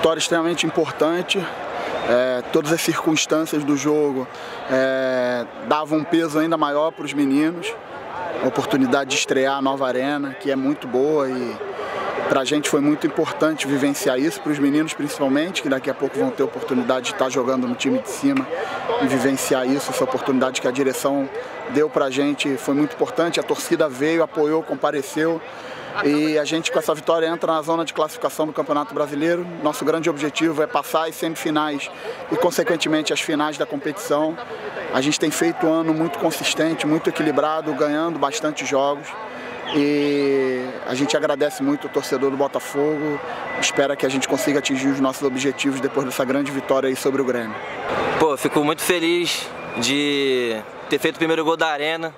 vitória extremamente importante. Todas as circunstâncias do jogo davam um peso ainda maior para os meninos. A oportunidade de estrear a nova arena, que é muito boa, e para a gente foi muito importante vivenciar isso, para os meninos principalmente, que daqui a pouco vão ter a oportunidade de estar jogando no time de cima e vivenciar isso. Essa oportunidade que a direção deu para a gente foi muito importante. A torcida veio, apoiou, compareceu, e a gente com essa vitória entra na zona de classificação do Campeonato Brasileiro. Nosso grande objetivo é passar as semifinais e consequentemente as finais da competição. A gente tem feito um ano muito consistente, muito equilibrado, ganhando bastante jogos. E a gente agradece muito o torcedor do Botafogo, espera que a gente consiga atingir os nossos objetivos depois dessa grande vitória aí sobre o Grêmio. Pô, eu fico muito feliz de ter feito o primeiro gol da arena.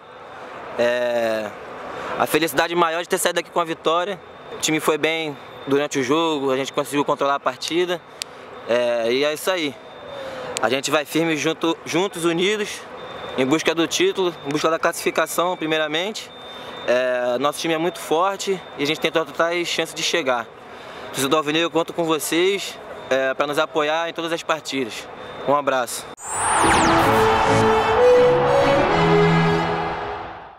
A felicidade maior de ter saído daqui com a vitória. O time foi bem durante o jogo, a gente conseguiu controlar a partida. E é isso aí. A gente vai firme juntos, unidos, em busca do título, em busca da classificação primeiramente. Nosso time é muito forte e a gente tem totais chances de chegar. Torcedor alvinegro, eu conto com vocês para nos apoiar em todas as partidas. Um abraço.